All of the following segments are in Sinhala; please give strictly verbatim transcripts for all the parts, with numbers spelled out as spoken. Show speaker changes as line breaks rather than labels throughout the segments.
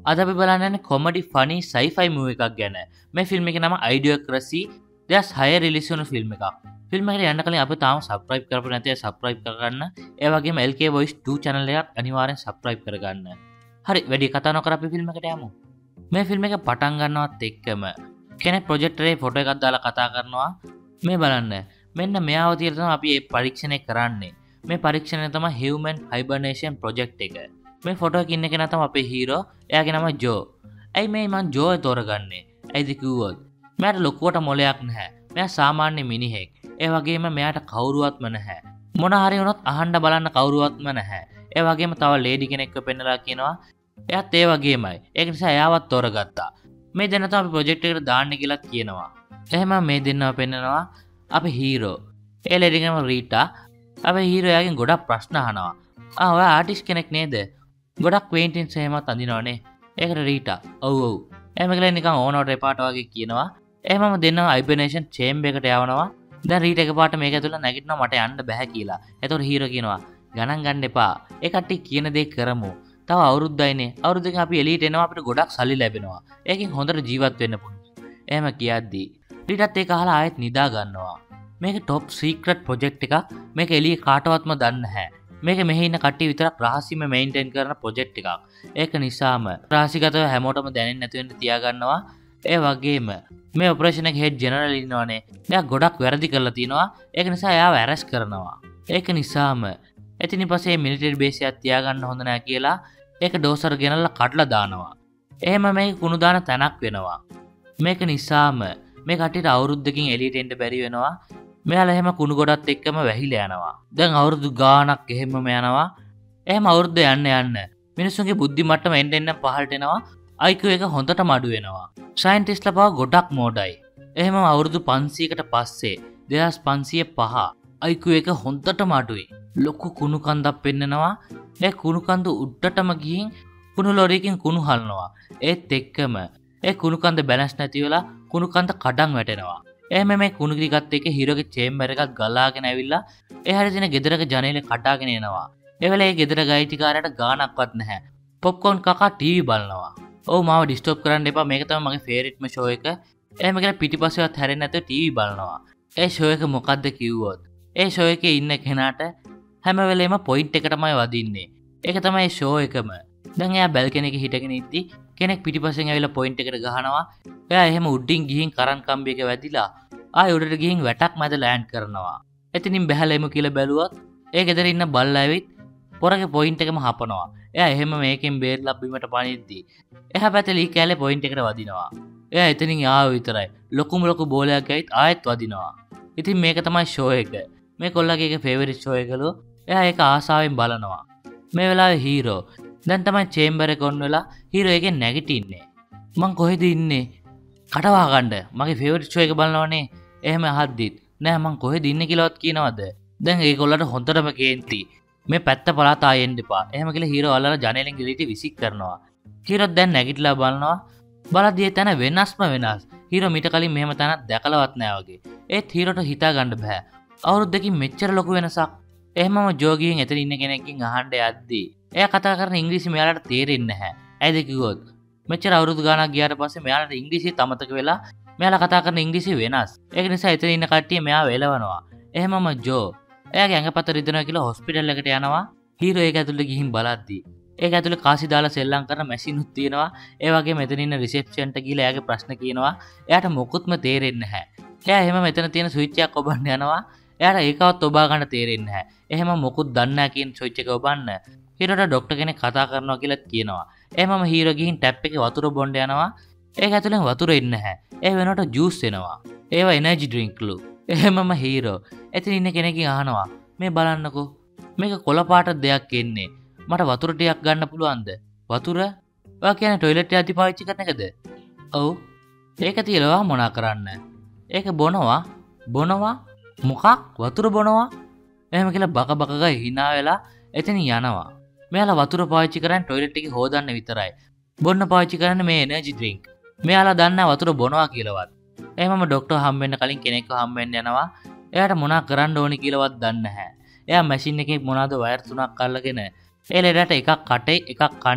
අද අපි බලන්න යන්නේ කොමඩි ෆනි සයිෆයි මූවි එකක් ගැන. මේ ෆිල්ම් එකේ නම අයිඩියෝක්‍රසි දෙකහස් හය රිලීස් වුණු ෆිල්ම් එකක්. ෆිල්ම් එකට යන්න කලින් අපි තාම සබ්ස්ක්‍රයිබ් කරපු නැති අය සබ්ස්ක්‍රයිබ් කරගන්න. ඒ වගේම L K Voice two channel එකත් අනිවාර්යෙන් සබ්ස්ක්‍රයිබ් කරගන්න. හරි වැඩි කතා නොකර අපි ෆිල්ම් එකට යමු. මේ ෆිල්ම් එක පටන් ගන්නවත් එක්කම කෙනෙක් ප්‍රොජෙක්ටරේ ෆොටෝ එකක් දාලා කතා කරනවා. මේ බලන්න. මෙන්න මෙයාව තියලා තමයි අපි මේ පරීක්ෂණය කරන්නේ. මේ පරීක්ෂණය තමයි Human Hibernation Project එක. මේ ෆොටෝ එක ඉන්න කෙනා තමයි අපේ හීරෝ. එයාගේ නම ජෝ. ඇයි මේ මං ජෝ තෝරගන්නේ? ඇයිද කිව්වොත් මෙයාට ලොකුවට මොලයක් නැහැ. මෙයා සාමාන්‍ය මිනිහෙක්. ඒ වගේම මෙයාට කවුරුවත්ම නැහැ. මොන හරි වුණොත් අහන්න බලන්න කවුරුවත්ම නැහැ. ඒ වගේම තව ලේඩි කෙනෙක්ව පෙන්නලා කියනවා එයාත් ඒ වගේමයි. ඒක නිසා එයාවත් තෝරගත්තා. මේ දෙන්න තමයි අපි ප්‍රොජෙක්ට් එකට දාන්න කියලා කියනවා. එහෙම මේ දෙන්නව පෙන්නනවා අපේ හීරෝ. ඒ ලේඩි කෙනම රීටා. අපේ හීරෝ එයාගෙන් ගොඩක් ප්‍රශ්න අහනවා. ආ ඔයා ආටිස්ට් කෙනෙක් නේද? ගොඩක් පේන්ටින්ස් එහෙමත් අඳිනවනේ. ඒකට රීටා ඔව් ඔව්. එහෙම කියලා නිකන් ඕනවට එපාට වගේ කියනවා. එහෙමම දෙන්නව හයිබර්නේෂන් චේම්බර් එකට යවනවා. දැන් රීටා එකපාරට මේක ඇතුළේ නැගිටිනවා මට යන්න බෑ කියලා. එතකොට හීරෝ කියනවා ගණන් ගන්න එපා. ඒ කට්ටිය කියන දේ කරමු. තව අවුරුද්දයිනේ. අවුරුද්දකින් අපි එළියට එනවා අපිට ගොඩක් සල්ලි ලැබෙනවා. ඒකෙන් හොඳට ජීවත් වෙන්න පුළුවන්. එහෙම කියද්දි රීටාත් ඒක අහලා ආයෙත් නිදා ගන්නවා. මේක টොප් සීක්‍රට් ප්‍රොජෙක්ට් එකක්. මේක එළියේ කාටවත්ම දන්නේ නැහැ. මේක මෙහි ඉන්න කට්ටිය විතරක් රහසියම මේන්ටේන් කරන ප්‍රොජෙක්ට් එකක්. ඒක නිසාම රහසිගතව හැමෝටම දැනෙන්නේ නැති වෙන්න තියාගන්නවා. ඒ වගේම මේ ඔපරේෂන් එකේ හෙඩ් ජෙනරල් ඉන්නවනේ. එයා ගොඩක් වැරදි කරලා තිනවා. ඒක නිසා එයාව ඇරෙස්ට් කරනවා. ඒක නිසාම එතනින් පස්සේ මිලිටරි බේස් එකක් තියාගන්න හොඳ නැහැ කියලා ඒක ඩෝසර් ගෙනල්ලා කඩලා දානවා. එහෙම මේක කුණු දාන තැනක් වෙනවා. මේක නිසාම මේ කට්ටියට අවුරුද්දකින් එළියට එන්න බැරි වෙනවා. මෙයාලා එහෙම කුණු ගොඩත් එක්කම වැහිලා යනවා. දැන් අවුරුදු ගාණක් එහෙමම යනවා. එහෙම අවුරුද්ද යන්න යන්න මිනිස්සුන්ගේ බුද්ධි මට්ටම එන්න එන්න පහළට එනවා. I Q එක හොඳටම අඩු වෙනවා. සයන්ටිස්ට්ලා පවා ගොඩක් මෝඩයි. එහෙම අවුරුදු පන්සීයකට පස්සේ දෙදාස් පන්සීය පහ I Q එක හොඳටම අඩුයි. ලොකු කුණු කන්දක් පෙන්නනවා. ඒ කුණු කන්ද උඩටම ගිහින් කුණු ලොරියකින් කුණු හලනවා. ඒත් එක්කම ඒ කුණු කන්ද බැලන්ස් නැති වෙලා කුණු කන්ද කඩන් වැටෙනවා. එහෙම මේ කුණු කිරිකත් එක්ක හීරෝගේ චේම්බර් එකක් ගලාගෙන ඇවිල්ලා ඒ හැරි තියෙන ගෙදරක ජනේලෙ කඩාගෙන එනවා. ඒ වෙලාවේ ගෙදර ගායිතිකාරයට ගාණක්වත් නැහැ. පොප්කෝන් කකා ටීවී බලනවා. ඔව් මාව ඩිස්ටර්බ් කරන්න එපා මේක තමයි මගේ ෆේවරිට්ම ෂෝ එක. එහෙම කියලා පිටිපස්සෙවත් හැරෙන්නේ නැතුව ටීවී බලනවා. ඒ ෂෝ එක මොකද්ද කිව්වොත් ඒ ෂෝ එකේ ඉන්න කෙනාට හැම වෙලේම පොයින්ට් එකටමයි වදින්නේ. ඒක තමයි ෂෝ එකම. දැන් එයා බැල්කනි එකේ හිටගෙන ඉද්දි කෙනෙක් පිටිපස්සෙන් ඇවිල්ලා පොයින්ට් එකට ගහනවා. එයා එහෙම උඩින් ගිහින් කරන් කම්බියක වැදිලා ආයෙ උඩට ගිහින් වැටක් මැද ලෑන්ඩ් කරනවා. එතනින් බැහැලා එමු කියලා බැලුවත් ඒ ගෙදර ඉන්න බල්ලා ඇවිත් පොරගේ පොයින්ට් එකම හපනවා. එයා එහෙම මේකෙන් බේරලා බිමට පනිද්දි එහා පැත්තේ ලී කැලේ පොයින්ට් එකට වදිනවා. එයා එතනින් ආව විතරයි. ලොකුම ලොකු බෝලයක් ඇවිත් ආයෙත් වදිනවා. ඉතින් මේක තමයි ෂෝ එක. මේ කොල්ලගේ එක ෆේවරිට් ෂෝ එකලු. එයා ඒක ආසාවෙන් බලනවා. මේ වෙලාවේ හීරෝ දැන් තමයි චේම්බර් එක ඔන් වෙලා හීරෝ එකෙන් නැගිටින්නේ. මං කොහෙද ඉන්නේ? කටවා ගන්න. මගේ ෆේවරිට් ෂෝ එක බලනවනේ. එහෙම අහද්දිත් නෑ මං කොහෙද ඉන්නේ කියලාවත් කියනවද? දැන් ඒගොල්ලන්ට හොඳටම කේන්ති. මේ පැත්ත පළාත ආයෙන්න එපා. එහෙම කියලා හීරෝ අල්ලලා ජනේලෙන් ගිලිටි විසික් කරනවා. හීරෝ දැන් නැගිටලා බලනවා. බලද්දී ඒ තැන වෙනස්ම වෙනස්. හීරෝ මීට කලින් මෙහෙම තැනක් දැකලවත් නෑ වගේ. ඒත් හීරෝට හිතා ගන්න බෑ. අවුරුද්දකින් මෙච්චර ලොකු වෙනසක්. එහෙමම ජෝ ගිහින් එතන ඉන්න කෙනෙක්ගෙන් අහන්න යද්දී එයා කතා කරන ඉංග්‍රීසි මෙයාලට තේරෙන්නේ නැහැ. ඇයිද කිව්වොත් මෙච්චර අවුරුදු ගාණක් ගියාට පස්සේ මෙයාලට ඉංග්‍රීසිත් අමතක වෙලා මෙයාලා කතා කරන ඉංග්‍රීසි වෙනස්. ඒක නිසා එතන ඉන්න කට්ටිය මෙයාව එලවනවා. එහෙමම ජෝ එයාගේ ඇඟපත රිදෙනවා කියලා හොස්පිටල් එකට යනවා. හීරෝ ඒක ඇතුළේ ගිහින් බලද්දී ඒක ඇතුළේ කාසි දාලා සෙල්ලම් කරන මැෂිනුත් තියෙනවා. ඒ වගේම මෙතන ඉන්න රිසෙප්ෂන්ට ගිහලා එයාගේ ප්‍රශ්න කියනවා. එයාට මොකුත්ම තේරෙන්නේ නැහැ. එයා එහෙම මෙතන තියෙන ස්විච් එකක් ඔබන්න යනවා. එයාට ඒකවත් ඔබා ගන්න තේරෙන්නේ නැහැ. එහෙම මොකුත් දන්නේ නැහැ කියන ස්විච් එක ඔබන්න. හීරෝට ડોක්ටර් කෙනෙක් කතා කරනවා කියලා කියනවා. එහෙමම හීරෝ ගිහින් ටැප් එකේ වතුර බොන්න යනවා. ඒක ඇතුලෙන් වතුර එන්නේ නැහැ. ඒ වෙනකොට ජූස් එනවා. ඒවා එනර්ජි ඩ්‍රින්ක්ලු. එහෙමම හීරෝ එතන ඉන්න කෙනෙක්ගෙන් අහනවා මේ බලන්නකෝ මේක කොළ පාට දෙයක් එන්නේ. මට වතුර ටිකක් ගන්න පුළුවන්ද? වතුර? ඔයා කියන්නේ টয়ලට් යද්දි පාවිච්චි කරන එකද? ඔව්. ඒක තියලා මොනා කරන්න? ඒක බොනවා. බොනවා? මොකක්? වතුර බොනවා? එහෙම කියලා බක බක ගා hina වෙලා එතනින් යනවා. මෙයාලා වතුර පාවිච්චි කරන්නේ টয়ලට් එකේ හොදන්න විතරයි. බොන්න පාවිච්චි කරන්නේ මේ එනර්ජි ඩ්‍රින්ක්. මෙයාලා දන්නා වතුර බොනවා කියලාවත්. එහෙමම ડોක්ටර් හම්බෙන්න කලින් කෙනෙක්ව හම්බෙන්න යනවා. එයාට මොනා කරන්න ඕනි කියලාවත් දන්නේ නැහැ. එයා මැෂින් එකේ මොනවාද වයර් තුනක් අල්ලගෙන ඒ ලෙඩට එකක් කටේ එකක් කනේ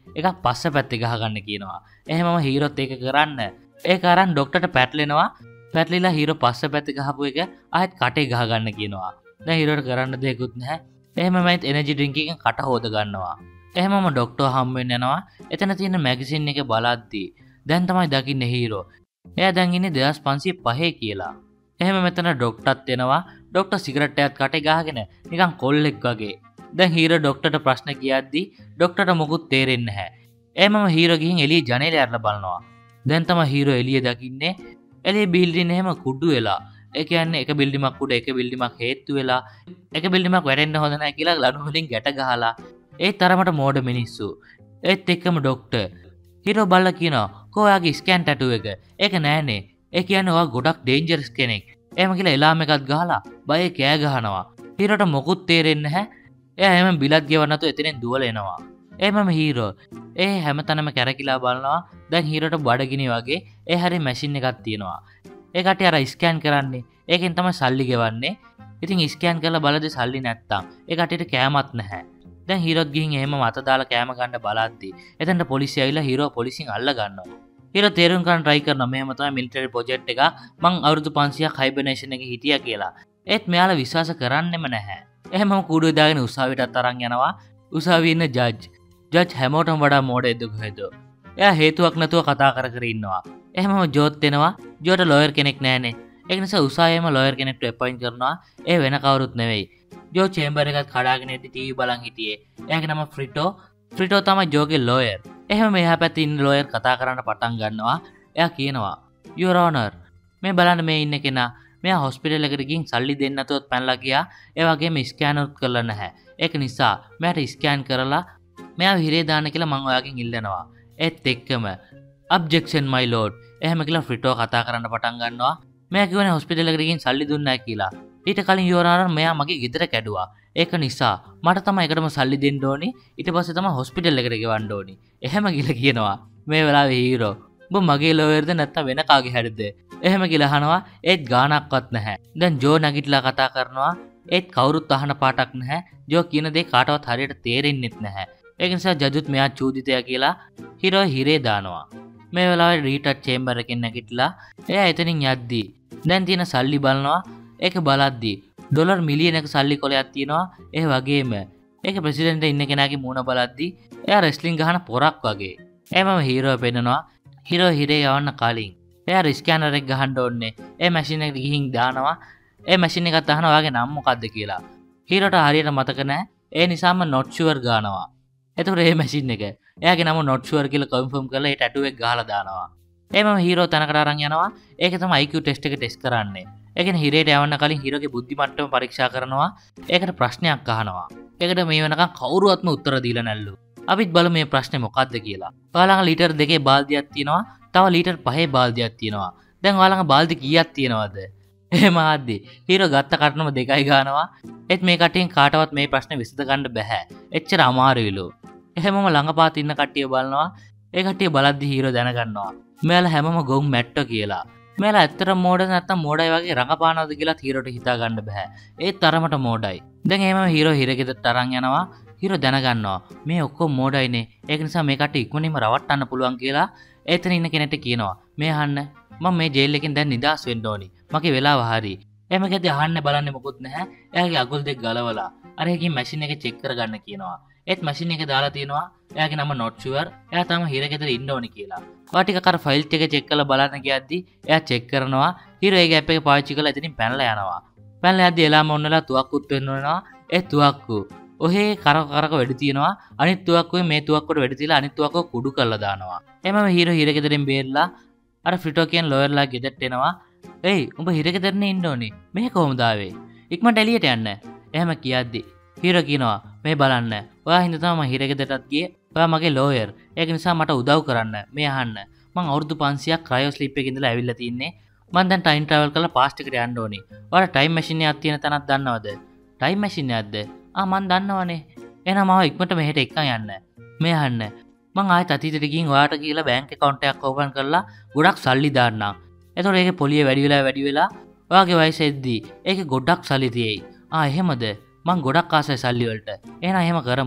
එකක් පස්ස පැත්තේ ගහගන්න කියනවා. එහෙමම හීරෝත් ඒක කරන්න. ඒක අරන් ડોක්ටර්ට පැටලෙනවා. පැටලිලා හීරෝ පස්ස පැත්තේ ගහපු එක ආයෙත් කටේ ගහගන්න කියනවා. දැන් හීරෝට කරන්න දෙයක්වත් නැහැ. එහෙමමයිත් එනර්ජි ඩ්‍රින්ක් එකෙන් කට හොද ගන්නවා. එහෙමම ડોක්ටර් හම් වෙන්න යනවා. එතන තියෙන මැගසින් එක බලද්දී දැන් තමයි දකින්නේ හීරෝ. එයා දැන් ඉන්නේ දෙදාස් පන්සිය පහේ කියලා. එහෙම මෙතන ડોක්ටර්ත් එනවා. ડોක්ටර් සිගරට් එකක් කටේ ගහගෙන නිකන් කොල්ලෙක් වගේ. දැන් හීරෝ ડોක්ටර්ට ප්‍රශ්න කියද්දී ડોක්ටර්ට මොකුත් තේරෙන්නේ නැහැ. එහෙමම හීරෝ ගිහින් එළිය ජනේලේ අරලා බලනවා. දැන් තමයි හීරෝ එළිය දකින්නේ. එළිය බිල්ඩින් එහෙම කුඩු වෙලා. ඒ කියන්නේ එක බිල්ඩිමක් උඩ එක බිල්ඩිමක් හේතු වෙලා එක බිල්ඩිමක් වැටෙන්න හොඳ නැහැ කියලා ලණු වලින් ගැට ගහලා ඒ තරමට මෝඩ මිනිස්සු. ඒත් එක්කම ડોක්ටර් හීරෝ බල්ලා කියනවා "කෝ ඔයාගේ ස්කෑන් ටැටු එක?" ඒක නෑනේ. ඒ කියන්නේ ඔයා ගොඩක් ඩේන්ජරස් කෙනෙක්. එහෙම කියලා එලාම් එකක් ගහලා බයේ කෑ ගහනවා. හීරෝට මොකුත් තේරෙන්නේ නැහැ. එයා එහෙම බිලත් ගෙවන්න නැතුව එතනින් දුවල එනවා. එහෙමම හීරෝ ඒ හැමතැනම කැරකිලා බලනවා. දැන් හීරෝට බඩගිනි වගේ ඒ හැරි මැෂින් එකක් තියෙනවා. ඒ කට්ටිය අර ස්කෑන් කරන්නේ. ඒකෙන් තමයි සල්ලි ගෙවන්නේ. ඉතින් ස්කෑන් කරලා බලද්දි සල්ලි නැත්තම් ඒ කට්ටියට කෑමක් නැහැ. දැන් හීරෝත් ගිහින් එහෙම මත දාලා කෑම ගන්න බලද්දි එතනට පොලිසිය ඇවිල්ලා හීරෝ පොලිසියෙන් අල්ල ගන්නවා. හීරෝ තේරුම් ගන්න try කරනවා මෙහෙම තමයි මිලිටරි ප්‍රොජෙක්ට් එක මං අවුරුදු පන්සියයක් හයිබර්නේෂන් එකේ හිටියා කියලා. ඒත් මෙයාලා විශ්වාස කරන්නෙම නැහැ. එහෙමම කූඩුවේ දාගෙන උසාවියටත් අරන් යනවා. උසාවියේ ඉන්න ජජ්. ජජ් හැමෝටම වඩා මෝඩෙක්ද කොහෙද? එයා හේතුවක් නැතුව කතා කර කර ඉන්නවා. එහෙමම ජෝත් එනවා. ජෝට ලෝයර් කෙනෙක් නැහනේ. ඒක නිසා උසාවියේම ලෝයර් කෙනෙක්ට අපොයින්ට් කරනවා. ඒ වෙන කවුරුත් නෙවෙයි. ජෝ චේම්බර් එකත් කඩාගෙන ඉද්දි ටීවී බලන් හිටියේ. එයාගේ නම ෆ්‍රිටෝ. ෆ්‍රිටෝ තමයි ජෝගේ ලෝයර්. එහෙම මෙහා පැත්තේ ඉන්න ලෝයර් කතා කරන්න පටන් ගන්නවා. එයා කියනවා "Your Honor, මේ බලන්න මේ ඉන්න කෙනා මෙයා හොස්පිටල් එකට ගිහින් සල්ලි දෙන්න නැතුවත් පැනලා ගියා. ඒ වගේම ස්කෑන් උත් කරලා නැහැ. ඒක නිසා මෙයාට ස්කෑන් කරලා මෙයාව හිරේ දාන්න කියලා මම ඔයාගෙන් ඉල්ලනවා." ඒත් එක්කම "Objection my lord." එහෙම කියලා ෆ්‍රිටෝ කතා කරන්න පටන් ගන්නවා. මෙයා කියවනේ හොස්පිටල් එකට ගිහින් සල්ලි දුන්නේ නැහැ කියලා. ඊට කලින් Your Honor මෙයා මගේ ගෙදර කැඩුවා. ඒක නිසා මට තමයි එකටම සල්ලි දෙන්න ඕනි. ඊට පස්සේ තමයි හොස්පිටල් එකට ගෙවන්න ඕනි. එහෙම කියලා කියනවා. මේ වෙලාවේ හීරෝ "උඹ මගේ ලෝයර්ද නැත්නම් වෙන කාගේ හැරිද?" එහෙම කියලා අහනවා. ඒත් ගාණක්වත් නැහැ. දැන් ජෝ නැගිටලා කතා කරනවා. ඒත් කවුරුත් අහන පාටක් නැහැ. ජෝ කියන දේ කාටවත් හරියට තේරෙන්නෙත් නැහැ. ඒක නිසා ජජුත් මෙයා චූදිතයා කියලා හීරෝ හිරේ දානවා. මේ වෙලාවේ රීටත් චේම්බර් එකෙන් නැගිටලා එයා එතනින් යද්දී දැන් තියෙන සල්ලි බලනවා. ඒක බලද්දී ඩොලර් මිලියන එක සල්ලි කොලයක් තියෙනවා. ඒ වගේම ඒක ප්‍රෙසිඩන්ට් ඉන්න කෙනාගේ මූණ බලද්දී එයා රෙස්ලින් ගහන පොරක් වගේ. එමම හීරෝ පෙන්නනවා. හීරෝ හිරේ යවන්න කලින් එයා ස්කෑනර් එක ගහන්න ඕනේ. ඒ මැෂින් එකට ගිහින් දානවා. ඒ මැෂින් එකත් අහනවා ඔයාගේ නම මොකද්ද කියලා. හීරෝට හරියට මතක නැහැ. ඒ නිසාම not sure ගානවා. එතකොට මේ මැෂින් එක එයාගේ නම not sure කියලා කන්ෆර්ම් කරලා ඒ ටැටු එක ගහලා දානවා. එමම හීරෝ තැනකට අරන් යනවා. ඒක තමයි I Q ටෙස්ට් එක ටෙස්ට් කරන්නේ. ඒ කියන්නේ හිරේට යවන්න කලින් හීරෝගේ බුද්ධි මට්ටම පරීක්ෂා කරනවා. ඒකට ප්‍රශ්නයක් අහනවා. ඒකට මේ වෙනකන් කවුරුවත්ම උත්තර දීලා නැල්ලු. අපිත් බලමු මේ ප්‍රශ්නේ මොකද්ද කියලා. ඔයාලඟ ලීටර් දෙකේ බාල්දියක් තියෙනවා. තව ලීටර් පහේ බාල්දියක් තියෙනවා. දැන් ඔයාලඟ බාල්දි කීයක් තියෙනවද? එහෙම ආද්දි හීරෝ ගත්ත කටනම දෙකයි ගන්නවා. ඒත් මේ කටියෙන් කාටවත් මේ ප්‍රශ්නේ විසඳ ගන්න බෑ. එච්චර අමාරුයිලු. එහෙමම ළඟපාත ඉන්න කට්ටිය බලනවා. ඒ කට්ටිය බලද්දි හීරෝ දැනගන්නවා. මෙයාලා හැමම ගොන් මැට්ටෝ කියලා. මෙයාලා ඇත්තටම මෝඩ නැත්තම් මෝඩයි වගේ රඟපානවද කියලා හීරෝට හිතා ගන්න බෑ. ඒ තරමට මෝඩයි. දැන් එහෙමම හීරෝ හිරගෙදරට අරන් යනවා. හීරෝ දැනගන්නවා මේ ඔක්කොම මෝඩයිනේ. ඒක නිසා මේ කට්ටිය ඉක්මනින්ම රවට්ටන්න පුළුවන් කියලා එතන ඉන්න කෙනෙක්ට කියනවා. මේ අහන්න මම මේ ජේල් එකෙන් දැන් නිදහස් වෙන්න ඕනි. මගේ වෙලාව හරි. එහෙම කිව්දී අහන්න බලන්නේ මොකුත් නැහැ. එයාගේ අගුල් දෙක ගලවලා අර එකකින් මැෂින් එක චෙක් කරගන්න කියනවා. ඒත් මැෂින් එක දාලා තියෙනවා එයාගේ නම not sure. එයා තාම හිරගෙදර ඉන්න ඕනි කියලා. ඔයා ටිකක් අර ෆයිල් එක චෙක් කරලා බලන්න ගියද්දි එයා චෙක් කරනවා. හීරෝ ඒ ගැප් එක පාවිච්චි කරලා එතනින් පැනලා යනවා. පැනලා යද්දි එලාම ඔන්නලා තුවක්කුත් වෙන්න වෙනවා. ඒ තුවක්කු ඔහේ කරක කරක වැඩි තියෙනවා. අනිත් තුවක්කුවේ මේ තුවක්කුවට වැඩි තියලා අනිත් තුවක්කුව කුඩු කරලා දානවා. එමම හීරෝ හිරගෙදරින් බේරලා අර ෆ්‍රිටෝ කියන ලෝයර්ලා ගෙදරට එනවා. "ඒයි උඹ හිරගෙදරනේ ඉන්න ඕනේ. මේ කොහොමද ආවේ? ඉක්මනට එළියට යන්න." එහෙම කියද්දි හීරෝ කියනවා "මේ බලන්න. ඔයා හින්දා තමයි මම හිරගෙදරටත් ගියේ. ඔයා මගේ ලෝයර්. ඒක නිසා මට උදව් කරන්න. මේ අහන්න. මං අවුරුදු පන්සියයක් ක්‍රයෝ ස්ලීප් එකේ ඉඳලා ඇවිල්ලා තින්නේ. මං දැන් ටයිම් ට්‍රැවල් කරලා පාස්ට් එකට යන්න ඕනේ. ඔයාලා ටයිම් මැෂින් එකක් තියෙන තැනක් දන්නවද?" "ටයිම් මැෂින් එකක්ද? ආ මං දන්නවනේ. එහෙනම් මාව ඉක්මනට මෙහෙට එක්කන් යන්න." මේ අහන්න. "මං ආයෙත් අතීතෙට ගිහින් ඔයාට කියලා බැංක් account එකක් ඕපන් කරලා ගොඩක් සල්ලි දාන්නම්. එතකොට ඒකේ පොලිය වැඩි වෙලා වැඩි වෙලා ඔයාගේ වයස එද්දී ඒකේ ගොඩක් සල්ලි තියෙයි." "ආ එහෙමද? මං ගොඩක් ආසයි සල්ලි වලට. එහෙනම් එහෙම කරමු."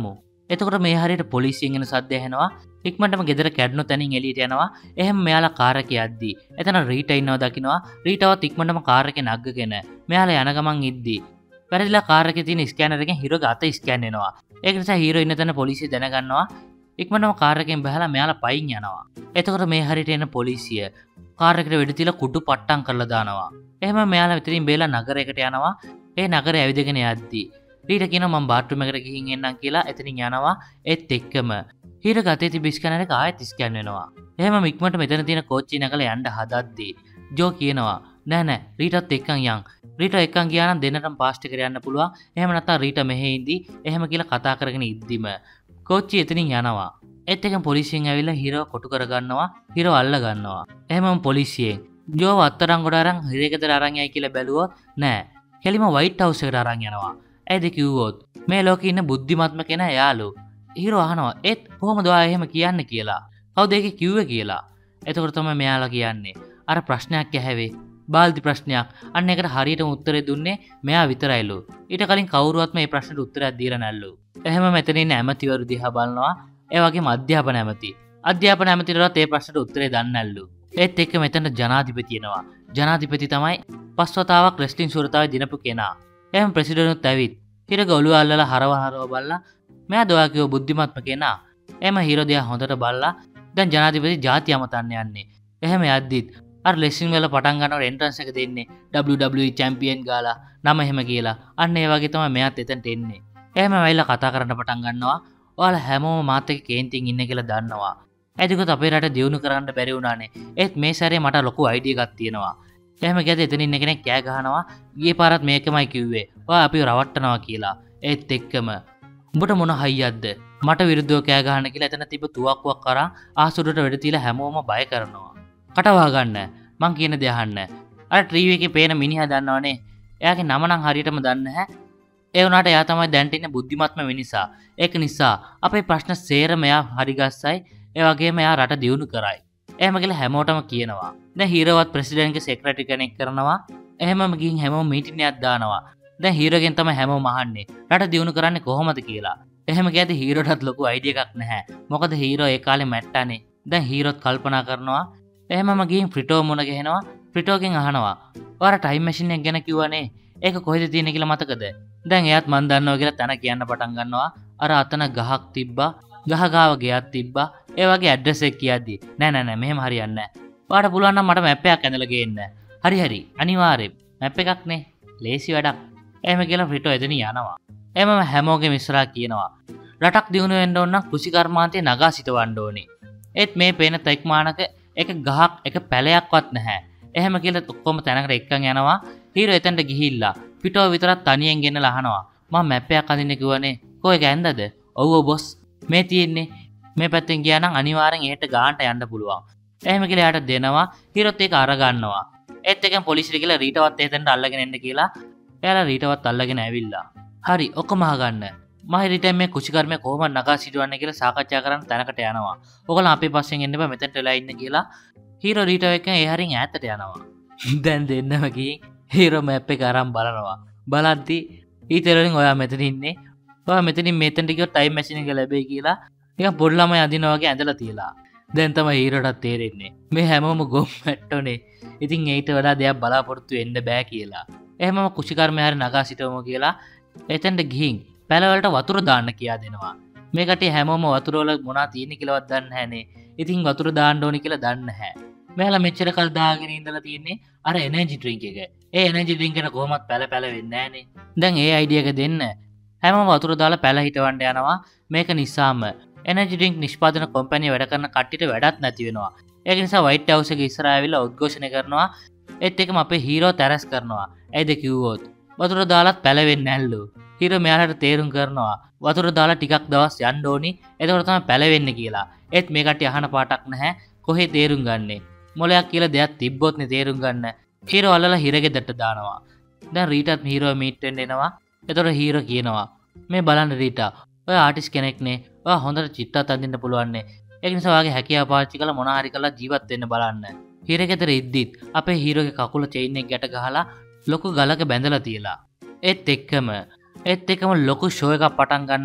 එතකොට මේ හරියට පොලිසියෙන් එන සද්ද ඇහෙනවා. ඉක්මනටම ගෙදර කැඩුණු තැනින් එළියට යනවා. එහෙම මෙයාලා කාර් එකේ යද්දී එතන රීටා ඉන්නව දකින්නවා. රීටාවත් ඉක්මනටම කාර් එකේ නග්ගගෙන මෙයාලා යන ගමන් ඉද්දී වැරදිලා කාර් එකේ තියෙන ස්කෑනර් එකෙන් හීරෝගේ අත ස්කෑන් වෙනවා. ඒක නිසා හීරෝ ඉන්න තැන පොලිසිය දැනගන්නවා. ඉක්මනටම කාර් එකෙන් බහලා මෙයාලා පයින් යනවා. එතකොට මේ හරියට එන පොලිසිය කාර් එකට වෙඩි තියලා කුඩු පට්ටම් කරලා දානවා. එහෙම මෙයාලා විතරින් බේලා නගරයකට යනවා. ඒ නගරය ඇවිදගෙන යද්දී රීටා කියනවා මම බාත්රූම් එකට ගිහින් එන්නම් කියලා එතනින් යනවා. ඒත් එක්කම හීරෝ ගතේ තිබි ස්කෑනර් එක ආයෙත් ස්කෑන් වෙනවා. එහෙම ඉක්මනට මෙතන තියෙන කෝච්චිය නැගලා යන්න හදද්දී ජෝ කියනවා නෑ නෑ රීටාත් එක්කන් යන්. රීටා එක්කන් ගියා නම් දෙන්නටම පාස්ට් එකට යන්න පුළුවන්. එහෙම නැත්නම් රීටා මෙහෙ ඉඳි. එහෙම කියලා කතා කරගෙන ඉද්දිම කෝච්චිය එතනින් යනවා. ඒත් එකම පොලිසියෙන් ඇවිල්ලා හීරෝ කොටු කරගන්නවා. හීරෝ අල්ල ගන්නවා. එහෙමම පොලිසියෙන් ජෝ අත්තරංගොඩ අරන් හිරේකතර අරන් යයි කියලා බැලුවොත් නෑ. කෙලිම වයිට් හවුස් එකට අරන් යනවා. ඇයිද කිව්වොත් මේ ලෝකේ ඉන්න බුද්ධිමත්ම කෙනා යාළු. හීරෝ අහනවා ඒත් කොහොමද ඔයා එහෙම කියන්නේ කියලා. කවුද ඒක කිව්වේ කියලා. එතකොට තමයි මෙයාලා කියන්නේ අර ප්‍රශ්නයක් ඇහැවේ. බාල්දි ප්‍රශ්නයක්. අන්න ඒකට හරියටම උත්තරේ දුන්නේ මෙයා විතරයිලු. ඊට කලින් කවුරුවත්ම මේ ප්‍රශ්නෙට උත්තරයක් දීලා නැල්ලු. එහෙම මෙතන ඉන්න ඇමතිවරු දිහා බලනවා. ඒ වගේම අධ්‍යාපන ඇමති. අධ්‍යාපන ඇමතිවරුත් මේ ප්‍රශ්නෙට උත්තරේ දන්නේ නැල්ලු. ඒත් එක්ක මෙතන ජනාධිපති එනවා. ජනාධිපති තමයි පස්වතාවක් රෙස්ලින් ශූරතාවේ දිනපු කෙනා. එහෙම ප්‍රෙසිඩන්ට්ුත් ඇවිත් හීරෝගේ ඔළුව අල්ලලා හරව හරව බලලා මෙයා දොයා කිව්ව බුද්ධිමත්ම කෙනා. එහෙම හීරෝ දිහා හොඳට බලලා දැන් ජනාධිපති ජාති අමතන්න යන්නේ. එහෙම යද්දිත් අර ලෙස්ලින් වල පටන් ගන්නකොට එන්ට්‍රන්ස් එක දෙන්නේ ඩබ්ලිව් ඩබ්ලිව් ඊ චැම්පියන් ගාලා නම එහෙම කියලා. අන්න ඒ වගේ තමයි මෙයාත් එතනට එන්නේ. එහෙම වෙයිලා කතා කරන්න පටන් ගන්නවා. ඔයාලා හැමෝම මාත් එක්ක කේන්තියෙන් ඉන්නේ කියලා දන්නවා. එතකොට අපේ රට දියුණු කරන්න බැරි වුණානේ. ඒත් මේ සැරේ මට ලොකු අයිඩියා එකක් තියෙනවා. එහෙම කියද්දි එතන ඉන්න කෙනෙක් කෑ ගහනවා. ගියේ පාරත් මේකමයි කිව්වේ. ඔයා අපිව රවට්ටනවා කියලා. ඒත් එක්කම උඹට මොන හයියක්ද? මට විරුද්ධව කෑ ගහන්න කියලා එතන තිබ්බ තුවක්කුවක් අරන් ආසුඩට වෙඩ තියලා හැමෝම බය කරනවා. කටවා ගන්න. මං කියන දේ අහන්න. අර ටීවී එකේ පේන මිනිහා දන්නවනේ. එයාගේ නම නම් හරියටම දන්නේ නැහැ. ඒ වුණාට එයා තමයි දැන්ට ඉන්න බුද්ධිමත්ම මිනිසා. ඒක නිසා අපේ ප්‍රශ්න සේරම එයා හරි ගස්සයි. ඒ වගේම එයා රට දියුණු කරයි. එහෙම කියලා හැමෝටම කියනවා. දැන් හීරෝවත් ප්‍රෙසිඩන්ට්ගේ සෙක්‍රටරි කෙනෙක් කරනවා. එහෙමම ගිහින් හැමෝම මීටින් එකක් දානවා. දැන් හීරෝගෙන් තමයි හැමෝම අහන්නේ රට දියුණු කරන්නේ කොහොමද කියලා. එහෙම කියද්දි හීරෝටත් ලොකු අයිඩියා එකක් නැහැ. මොකද හීරෝ ඒ කාලේ මැට්ටානේ. දැන් හීරෝත් කල්පනා කරනවා. එහෙමම ගිහින් ෆ්‍රිටෝ මුණ ගැහෙනවා. ෆ්‍රිටෝගෙන් අහනවා. ඔයාලා ටයිම් මැෂින් එක ගැන කිව්වනේ. ඒක කොහෙද තියෙන්නේ කියලා මතකද? දැන් එයාත් මන් දන්නවා කියලා තන කියන්න පටන් ගන්නවා. අර අතන ගහක් තිබ්බා. ගහ ගාව ගෙයක් තිබ්බා. ඒ වගේ ඇඩ්‍රස් එක කියද්දි නෑ නෑ නෑ මෙහෙම හරියන්නේ නෑ. ඔයාලට පුළුවන් නම් මට මැප් එකක් ඇඳලා ගේන්න. හරි හරි අනිවාර්යෙන්. මැප් එකක් නේ. ලේසි වැඩක්. එහෙම කියලා ෆ්‍රිටෝ එතන යනවා. එහෙමම හැමෝගෙම ඉස්සරහා කියනවා. රටක් දියුණු වෙන්න ඕන නම් කෘෂිකර්මාන්තය නගා සිටවන්න ඕනේ. ඒත් මේ පේන තෙක්මානක එක ගහක් එක පැලයක්වත් නැහැ. එහෙම කියලා ඔක්කොම තැනකට එක්කන් යනවා. හීරෝ එතනට ගිහිල්ලා ෆ්‍රිටෝ විතරක් තනියෙන් ගෙන්නලා අහනවා. මම මැප් එකක් අඳින්න කිව්වනේ. කොහෙ ඇඳද? ඔව් ඔව් බොස්. මේ තියෙන්නේ. මේ පැත්තෙන් ගියා නම් අනිවාර්යෙන් එහෙට ගානට යන්න පුළුවන්. එහෙම කියලා එයාට දෙනවා. හීරෝත් ඒක අර ගන්නවා. ඒත් එකෙන් පොලිසියට කියලා රීටවත් එතනට අල්ලගෙන එන්න කියලා. එයාලා රීටවත් අල්ලගෙන ඇවිල්ලා. හරි ඔක්කොම අහගන්න. මම රීටෙන් මේ කුෂිකර්මය කොහොමද නගා සිටවන්නේ කියලා සාකච්ඡා කරන්න තැනකට යනවා. ඔයගොල්ලෝ අපේ පස්සෙන් එන්න බෑ මෙතනට වෙලා ඉන්න කියලා. හීරෝ රීටෝ එක්කන් ඒ හරින් ඈතට යනවා. දැන් දෙන්නම ගිහින් හීරෝ මැප් එක අරන් බලනවා. බලද්දි ඊතරලින් ඔයා මෙතන ඉන්නේ. ඔයා මෙතනින් මෙතනට ගියොත් ටයිම් මැෂින් එක ලැබෙයි කියලා. නිකන් පොඩි ළමයි අදිනවා වගේ ඇඳලා තියලා. දැන් තමයි හීරෝටත් තේරෙන්නේ. මේ හැමෝම ගොම් මැට්ටෝනේ. ඉතින් ඒිට වඩා දෙයක් බලාපොරොත්තු වෙන්න බෑ කියලා. එහෙමම කුෂිකර්මය හරි නගා සිටවමු කියලා එතෙන්ට ගිහින් පැලවලට වතුර දාන්න කියා දෙනවා. මේ කට්ටිය හැමෝම වතුර වල මොනවා තියෙන්නේ කියලාවත් දන්නේ නැහනේ. ඉතින් වතුර දාන්න ඕනි කියලා දන්නේ නැහැ. මෙයාලා මෙච්චර කල් දාගෙන ඉඳලා තියෙන්නේ අර එනර්ජි ඩ්‍රින්ක් එක. ඒ එනර්ජි ඩ්‍රින්ක් එක කොහොමත් පැල පැල වෙන්නේ නැහනේ. දැන් ඒ අයිඩියා එක දෙන්න හැමෝම වතුර දාලා පැල හිටවන්න යනවා. මේක නිසාම එනර්ජි ඩ්‍රින්ක් නිෂ්පාදන කම්පැනි වැඩ කරන කට්ටියට වැඩක් නැති වෙනවා. ඒක නිසා වයිට් හවුස් එකේ ඉස්සරහා ඇවිල්ලා උද්ඝෝෂණය කරනවා. ඒත් එකම අපේ හීරෝ තරස් කරනවා. ඇයිද කිව්වොත් වතුර දාලත් පැලවෙන්නේ නැල්ලු. හීරෝ මෙයාලට තේරුම් කරනවා වතුර දාලා ටිකක් දවස් යන්න ඕනි. එතකොට තමයි පැලවෙන්නේ කියලා. ඒත් මේ කට්ටිය අහන පාටක් නැහැ. කොහේ තේරුම් ගන්නෙ? මොලයක් කියලා දෙයක් තිබ්බොත් නේ තේරුම් ගන්න. හීරෝ අල්ලලා හිරගෙදරට දානවා. දැන් රීටත් හීරෝ මීට් වෙන්න එනවා. එතකොට හීරෝ කියනවා මේ බලන්න රීටා. ඔය ආටිස්ට් කෙනෙක් නේ. ඔයා හොඳට චිත්තත් අඳින්න පුළුවන් නේ. ඒක නිසා ඔයාගේ හැකියාව පාවිච්චි කරලා මොනවා හරි කරලා ජීවත් වෙන්න බලන්න. හිරගෙදර ඉද්දිත් අපේ හීරෝගේ කකුල චේන් එක ගැට ගහලා ලොකු ගලක බැඳලා තියලා. ඒත් එක්කම ඒත් එක්කම ලොකු ෂෝ එකක් පටන් ගන්නවා.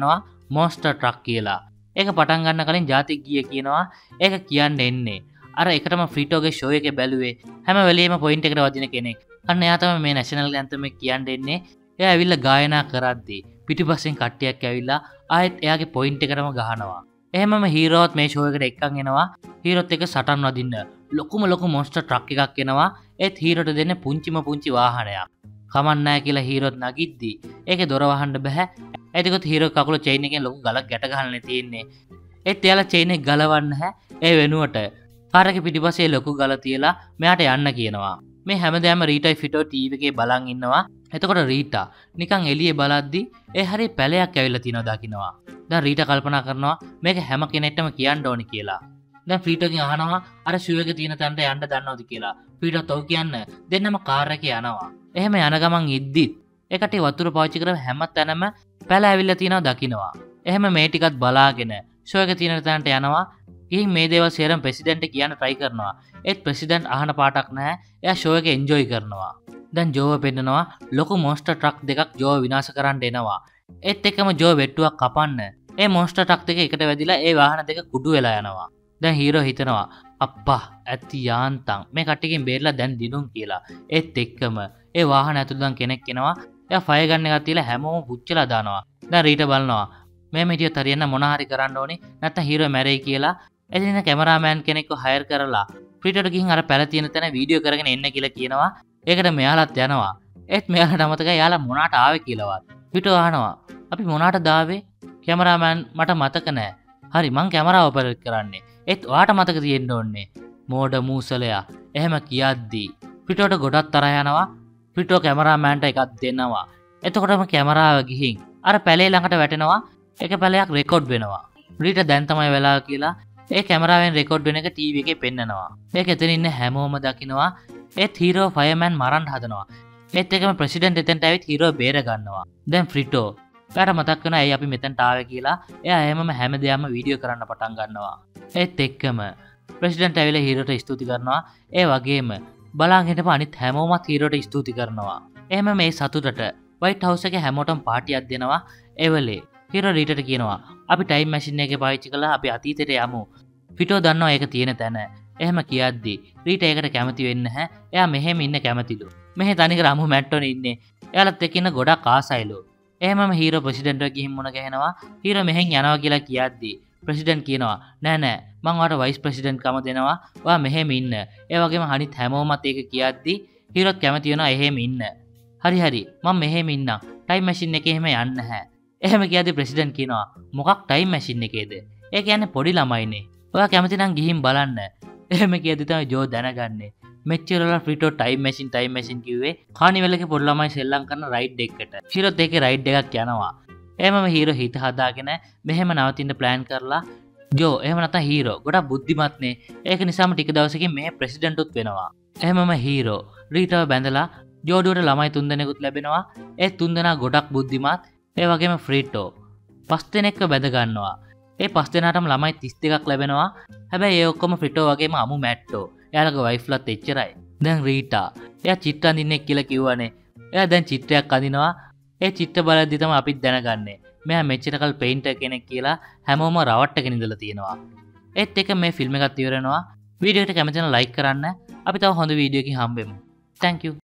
මොන්ස්ටර් ට්‍රක් කියලා. ඒක පටන් ගන්න කලින් ජාතික් ගියේ කියනවා ඒක කියන්න එන්නේ. අර එකටම ෆ්‍රීටෝගේ ෂෝ එකේ බැලුවේ හැම වෙලෙම පොයින්ට් එකට වදින කෙනෙක්. අන්න එයා තමයි මේ නැෂනල් ඇන්තම් එක කියන්න එන්නේ. එයා ඇවිල්ලා ගායනා කරද්දී පිටිපස්සෙන් කට්ටියක් ඇවිල්ලා ආයෙත් එයාගේ පොයින්ට් එකටම ගහනවා. එහෙමම හීරෝත් මේ ෂෝ එකට එක්කන් එනවා. හීරෝත් එක්ක සටන් වදින්න ලොකුම ලොකු මොන්ස්ටර් ට්‍රක් එකක් එනවා. ඒත් හීරෝට දෙන්නේ පුංචිම පුංචි වාහනයක්. කමක් නැහැ කියලා හීරෝත් නගිද්දි ඒකේ දොර වහන්න බෑ. එතකොට හීරෝ කකුල චේන් එකෙන් ලොකු ගලක් ගැට ගහන්නනේ තියෙන්නේ. ඒත් එයාලා චේන් එක ගලවන්න නැහැ. ඒ වෙනුවට කාර් එකේ පිටිපස්සේ ලොකු ගල තියලා මෙයාට යන්න කියනවා. මේ හැමදාම රීටයි ෆිටෝ ටීවී එකේ බලන් ඉන්නවා. එතකොට රීටා නිකන් එළියේ බලද්දි ඒ හරිය පැලයක් ඇවිල්ලා තියනවා දකින්නවා. දැන් රීටා කල්පනා කරනවා මේක හැම කෙනෙක්ටම කියන්න ඕනි කියලා. දැන් ෆ්‍රීටෝගෙන් අහනවා අර ෂූ එක තියෙන තැනට යන්න දන්නවද කියලා. ෆ්‍රීටෝත් ඔව් කියන්න දෙන්නම කාර් එකේ යනවා. එහෙම යන ගමන් ඉද්දිත් ඒකට වතුර පාවිච්චි කරලා හැම තැනම පැල ඇවිල්ලා තියනවා දකින්නවා. එහෙම මේ ටිකත් බලාගෙන ෂෝ එක තියෙන තැනට යනවා. ගිහින් මේ දේවල් සේරම ප්‍රෙසිඩන්ට් කියන්න try කරනවා. ඒත් ප්‍රෙසිඩන්ට් අහන පාටක් නැහැ. එයා ෂෝ එක එන්ජොයි කරනවා. දැන් ජෝව පෙන්නනවා ලොකු මොන්ස්ටර් ට්‍රක් දෙකක් ජෝව විනාශ කරන්න එනවා. ඒත් එක්කම ජෝ වෙට්ටුවක් කපන්න ඒ මොන්ස්ටර් ට්‍රක් දෙක එකට වැදිලා ඒ වාහන දෙක කුඩු වෙලා යනවා. දැන් හීරෝ හිතනවා අප්පා ඇති යාන්තම් මේ කට්ටියකින් බේරලා දැන් දිනුම් කියලා. ඒත් එක්කම ඒ වාහන ඇතුළෙන් කෙනෙක් එනවා. එයා ෆයර් ගන්න එකක් තියලා හැමෝම පුච්චලා දානවා. දැන් රීට බලනවා මේ මිටියත් හරියන්න මොන හරි කරන්න ඕනේ නැත්නම් හීරෝ මැරෙයි කියලා. එදින කැමරාමෑන් කෙනෙක්ව හයර් කරලා ෆ්‍රීටෝට ගිහින් අර පැල තියෙන තැන වීඩියෝ කරගෙන එන්න කියලා කියනවා. ඒකට මෙයාලත් යනවා. ඒත් මෙයාලට අමතකයි යාලා මොනාට ආවේ කියලාවත්. ෆ්‍රීටෝ අහනවා අපි මොනාටද ආවේ? කැමරාමෑන් මට මතක නෑ. හරි මං කැමරාව ඔපරේට් කරන්නේ. ඒත් ඔයාට මතක තියෙන්න ඕනේ. මෝඩ මූසලයා. එහෙම කියද්දී ෆ්‍රීටෝට ගොඩක් තරහ යනවා. ෆ්‍රීටෝ කැමරාමෑන්ට එකක් දෙනවා. එතකොටම කැමරාව ගිහින් අර පැලේ ළඟට වැටෙනවා. ඒක පැලයක් රෙකෝඩ් වෙනවා. ෆ්‍රීට දැන් තමයි වෙලා කියලා ඒ කැමරාවෙන් රෙකෝඩ් වෙන එක ටීවී එකේ පෙන්නනවා. ඒක එතන ඉන්න හැමෝම දකිනවා. ඒත් හීරෝ ෆයර්මෑන් මරන්න හදනවා. ඒත් එකම ප්‍රෙසිඩන්ට් එතනට ඇවිත් හීරෝ බේර ගන්නවා. දැන් ෆ්‍රීටෝ එයාට මතක් වෙනවා ඇයි අපි මෙතනට ආවේ කියලා. එයා හැමම හැමදේම වීඩියෝ කරන්න පටන් ගන්නවා. ඒත් එක්කම ප්‍රෙසිඩන්ට් ඇවිල්ලා හීරෝට ස්තුති කරනවා. ඒ වගේම බලන් හිටපු අනිත් හැමෝමත් හීරෝට ස්තුති කරනවා. එහෙම මේ සතුටට වයිට් හවුස් එකේ හැමෝටම පාටියක් දෙනවා. ඒ වෙලේ හීරෝ රීටට කියනවා අපි ටයිම් මැෂින් එකේ පාවිච්චි කරලා අපි අතීතයට යමු. ෆිටෝ දන්නවා ඒක තියෙන තැන. එහෙම කියද්දි රීට ඒකට කැමති වෙන්නේ නැහැ. එයා මෙහෙම ඉන්න කැමතිලු. මෙහෙ තනිකර අමු මැට්ටෝනේ ඉන්නේ. එයාලත් එක්ක ඉන්න ගොඩක් ආසයිලු. එහෙමම හීරෝ ප්‍රෙසිඩන්ට්ව ගිහින් මුණ ගැහෙනවා. හීරෝ මෙහෙන් යනවා කියලා කියද්දි ප්‍රෙසිඩන්ට් කියනවා නෑ නෑ මං ඔයාට වයිස් ප්‍රෙසිඩන්ට් කම දෙනවා. ඔයා මෙහෙම ඉන්න. ඒ වගේම අනිත් හැමෝමත් ඒක කියද්දි හීරෝත් කැමති වෙනවා එහෙම ඉන්න. හරි හරි මම මෙහෙම ඉන්නම්. ටයිම් මැෂින් එකේ එහෙම යන්නේ නැහැ. එහෙම කියද්දි ප්‍රෙසිඩන්ට් කියනවා මොකක් ටයිම් මැෂින් එකේද? ඒ කියන්නේ පොඩි ළමයිනේ. ඔයා කැමති නම් ගිහින් බලන්න. එහෙම කියද්දි තමයි ජෝ දැනගන්නේ. මෙච්චරලා ෆ්‍රීටෝ ටයිම් මැෂින් ටයිම් මැෂින් කිව්වේ කානිවල් එකේ පොඩි ළමයි සෙල්ලම් කරන රයිඩ් එකකට. හීරෝත් ඒකේ රයිඩ් එකක් යනවා. එහෙමම හීරෝ හිත හදාගෙන මෙහෙම නවතින්න ප්ලෑන් කරලා ජෝ එහෙම නැත්නම් හීරෝ ගොඩක් බුද්ධිමත්නේ. ඒක නිසාම ටික දවසකින් මේ ප්‍රෙසිඩන්ට්ුත් වෙනවා. එහෙමම හීරෝ රීටව බැඳලා ජෝඩුවට ළමයි තුන්දෙනෙකුත් ලැබෙනවා. ඒ තුන්දෙනා ගොඩක් බුද්ධිමත්. ඒ වගේම ෆ්‍රීටෝ පස් දෙනෙක්ව බැඳ ගන්නවා. ඒ පස් දෙනාටම ළමයි තිස් දෙකක් ලැබෙනවා. හැබැයි ඒ ඔක්කොම ෆ්‍රීටෝ වගේම අමු මැට්ටෝ. එයාලගේ වයිෆ්ලත් එච්චරයි. දැන් රීටා එයා චිත්‍ර අඳින්නෙක් කියලා කිව්වනේ. එයා දැන් චිත්‍රයක් අඳිනවා. ඒ චිත්‍ර බලද්දි තමයි අපිත් දැනගන්නේ. මෙයා මෙච්චරකල් පේන්ටර් කෙනෙක් කියලා හැමෝම රවට්ටගෙන ඉඳලා තියෙනවා. ඒත් එක මේ ෆිල්ම් එකත් ඉවර වෙනවා. වීඩියෝ එකට කැමති නම් ලයික් කරන්න. අපි තව හොඳ වීඩියෝ එකකින් හම්බෙමු. Thank you.